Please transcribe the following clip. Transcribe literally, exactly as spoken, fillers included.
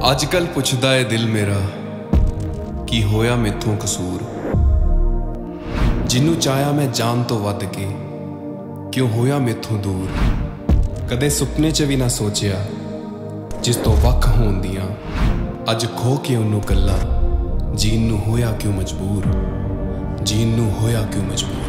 अजकल पुछदा है दिल मेरा कि होया मैथों कसूर। जिन्नू चाहया मैं जान तो वध के क्यों होया मैथों दूर। कदे सुपने च भी ना सोचिया जिस तो वख होण दियां अज खो के उन्नू कल्ला जीन नू होया क्यों मजबूर। जीन नू होया क्यों मजबूर।